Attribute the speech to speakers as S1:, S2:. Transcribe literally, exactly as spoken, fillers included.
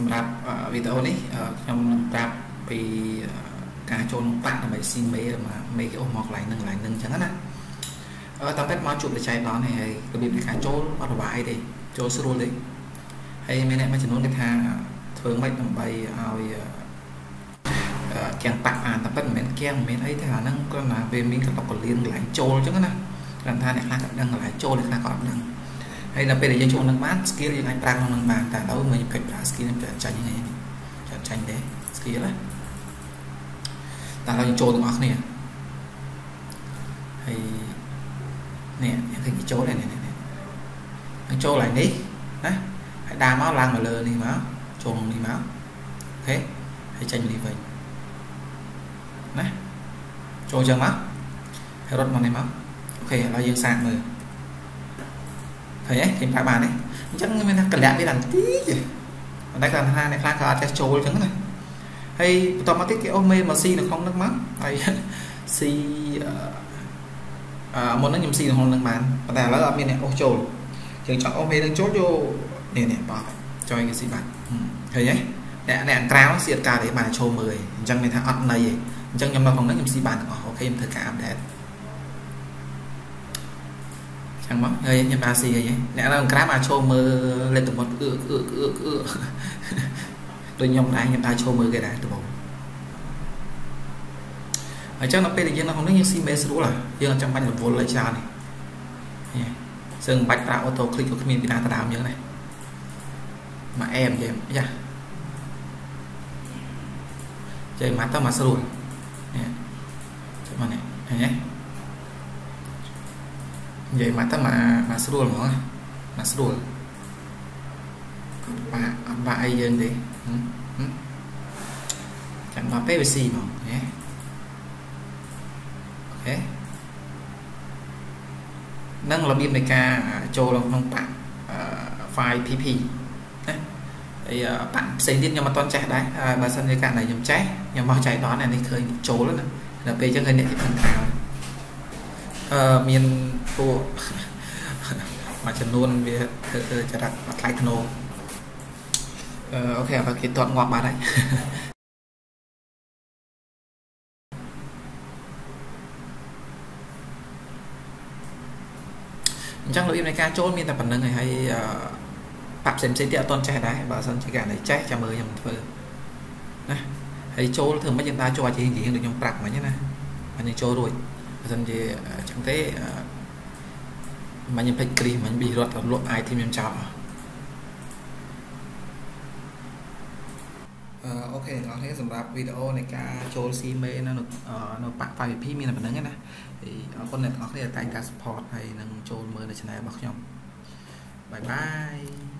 S1: សម្រាប់វីដេអូនេះខ្ញុំនឹងប្រាប់ពីការចូលបាក់ដើម្បីស៊ីមេមកមេអូសមកកន្លែងហ្នឹងកន្លែងហ្នឹងអញ្ចឹងណាអឺតាមពិតមកជួបវិច័យដល់នេះហើយរបៀបនៃការចូលអត់របាយទេចូលស្រួលទេហើយមានអ្នកមួយចំនួនគេថាធ្វើម៉េចដើម្បីឲ្យទាំងបាក់អានតាមពិតមិនមែនគៀងមិនមែនអីទេអាហ្នឹងគ្រាន់តែវាមានកតុកកលៀនកន្លែងចូលអញ្ចឹងណាគ្រាន់ថាអ្នកខ្លះក៏ដឹងកន្លែងចូលអ្នកខ្លះក៏អត់ដឹងហើយដល់ពេលដែលយើងចូលនឹងបាន skill យើងអាចប្រើក្នុងនឹងបានតែដល់មិនកិច្ចប្រើ skill នឹងចាញ់នេះចាញ់ទេ skill ណាតែเราយើងចូលទាំងអស់គ្នាហើយនេះយើងឃើញចូលនេះនេះយើងចូលឡើងនេះណាហើយដើរមកឡើងមកលើនេះមកចូលនេះមកអូខេហើយចេញនេះវិញណាចូលចឹងមកហើយរត់មកនេះមកអូខេឥឡូវយើងសាកមើលឃើញទេឃើញប្រាប់បានទេអញ្ចឹងមានថាកលៈវាដល់ទីប៉ុន្តែគាត់ថាអ្នកខ្លះក៏អត់ចេះចូលអញ្ចឹងណាហើយបន្តមកទៀតគេអូសមេមកស៊ីនៅក្នុងហ្នឹងមកហើយស៊ីអឺមុនហ្នឹងខ្ញុំស៊ីនៅក្នុងហ្នឹងបានប៉ុន្តែឥឡូវអត់មានអ្នកអូសចូលយើងចង់អូសមេនឹងចូលយកនេះនេះបោះចុយគេស៊ីបាត់ឃើញទេអ្នកអ្នកក្រៅស៊ីអត់ការទេបានចូលមើលអញ្ចឹងមានថាអត់ន័យទេអញ្ចឹងខ្ញុំនៅក្នុងហ្នឹងខ្ញុំស៊ីបានទាំងអស់អូខេខ្ញុំធ្វើការអាប់ដេតចឹងមកហើយខ្ញុំបានស៊ីអីអ្នកនៅក្រៅមកចូលមើលលេខទំត់អឺអឺអឺអឺដូចខ្ញុំដែរខ្ញុំដែរចូលមើលគេដែរត្បូងអញ្ចឹងដល់ពេលដែលយើងនៅក្នុងនេះយើងស៊ីមេស្រួលហ่ะយើងអត់ចាំបាច់រវល់ឲ្យច្រើននេះសឹងបាច់ប្រើអូតូคลิกក៏គ្មានពីណាទៅដើមយើងដែរមកអែមចេះយ៉ាចេះមកទៅមកស្រួលនេះចុះមកនេះឃើញទេនិយាយមកទៅមកមកស្រួលហ្មងមកស្រួលបាក់អត់បាក់អីយើងទេចាំមកពេលវាស៊ីហ្មងណាអូខេនឹងរបៀបនៃការចូលក្នុងបាក់ file พี พี ណាហើយបាក់ផ្សេងទៀតខ្ញុំអត់ទាន់ចេះដែរបើសិនជាករណីខ្ញុំចេះខ្ញុំមកចៃដននេះឃើញចូលណាដល់ពេលអញ្ចឹងឃើញអ្នកគេផឹងថាអឺមានពួកមួយចំនួនវាធ្វើចរិតអត់ថ្លៃថ្នូរអឺអូខេបើគេតតងាប់បាត់ហើយអញ្ចឹងរបៀបនៃការចូលមានតែប៉ុណ្្នឹងហើយបាក់ផ្សេងផ្សេងទៀតអត់ទាន់ចេះដែរបើសិនជាករណីចេះចាំមើលខ្ញុំធ្វើណាហើយចូលធ្វើមិនយើងដើរចូលអាចរៀងរៀងដូចខ្ញុំប្រាប់មិញណាអញ្ចឹងចូលរួចបើសិនជាអញ្ចឹងទេមិនខ្ញុំពេចគ្រីមិនប៊ីរត់លក់ item ខ្ញុំចោលអូខេបងប្អូនសម្រាប់វីដេអូនៃការចូលស៊ីមេនៅនៅបាក់ file พี พี មានតែប៉ុណ្្នឹងណាហើយអរគុណអ្នកទាំងអស់គ្នាដែលតែងការ support ហើយនឹងចូលមើលនៅ channel របស់ខ្ញុំបាយបាយ